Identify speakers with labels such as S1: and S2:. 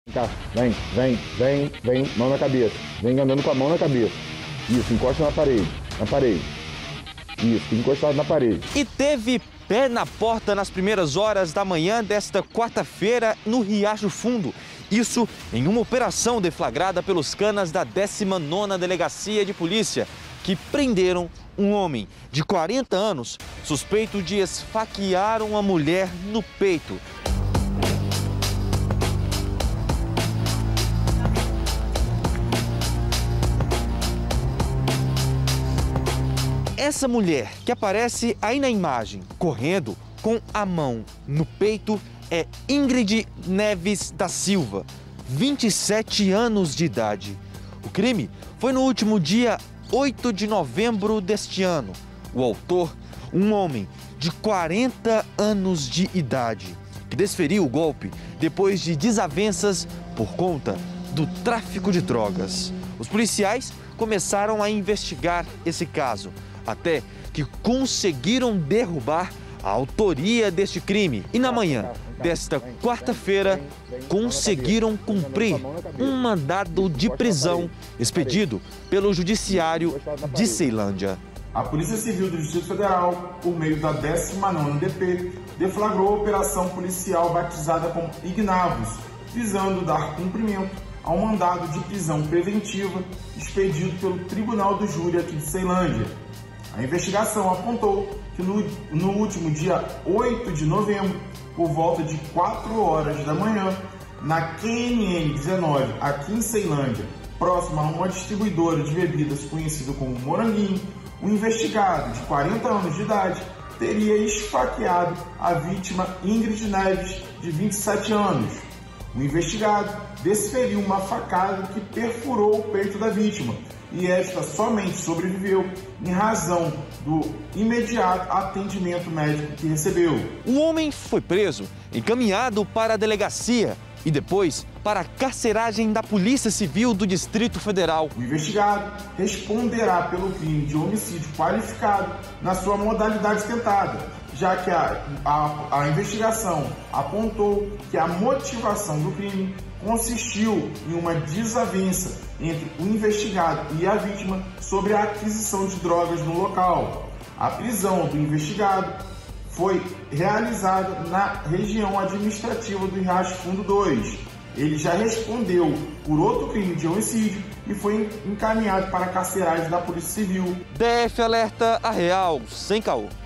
S1: Cá, vem, mão na cabeça. Vem andando com a mão na cabeça. Isso, encosta na parede. Isso, encostado na parede.
S2: E teve pé na porta nas primeiras horas da manhã desta quarta-feira no Riacho Fundo. Isso em uma operação deflagrada pelos canas da 19ª Delegacia de Polícia, que prenderam um homem de 40 anos, suspeito de esfaquear uma mulher no peito. Essa mulher que aparece aí na imagem, correndo com a mão no peito, é Ingrid Neves da Silva, 27 anos de idade. O crime foi no último dia 8 de novembro deste ano. O autor, um homem de 40 anos de idade, que desferiu o golpe depois de desavenças por conta do tráfico de drogas. Os policiais começaram a investigar esse caso, até que conseguiram derrubar a autoria deste crime. E na manhã desta quarta-feira, conseguiram cumprir um mandado de prisão expedido pelo Judiciário de Ceilândia.
S3: A Polícia Civil do Distrito Federal, por meio da 19ª DP, deflagrou a operação policial batizada como Ignavos, visando dar cumprimento ao mandado de prisão preventiva expedido pelo Tribunal do Júri aqui de Ceilândia. A investigação apontou que no último dia 8 de novembro, por volta de 4 horas da manhã, na QNN 19, aqui em Ceilândia, próximo a uma distribuidora de bebidas conhecida como Moranguinho, o investigado, de 40 anos de idade, teria esfaqueado a vítima Ingrid Neves, de 27 anos. O investigado desferiu uma facada que perfurou o peito da vítima, e esta somente sobreviveu em razão do imediato atendimento médico que recebeu.
S2: O homem foi preso, encaminhado para a delegacia e depois para a carceragem da Polícia Civil do Distrito Federal.
S3: O investigado responderá pelo crime de homicídio qualificado na sua modalidade tentada, já que a investigação apontou que a motivação do crime consistiu em uma desavença entre o investigado e a vítima sobre a aquisição de drogas no local. A prisão do investigado foi realizada na região administrativa do Riacho Fundo 2. Ele já respondeu por outro crime de homicídio e foi encaminhado para a carceragem da Polícia Civil.
S2: DF alerta a Real, sem caô.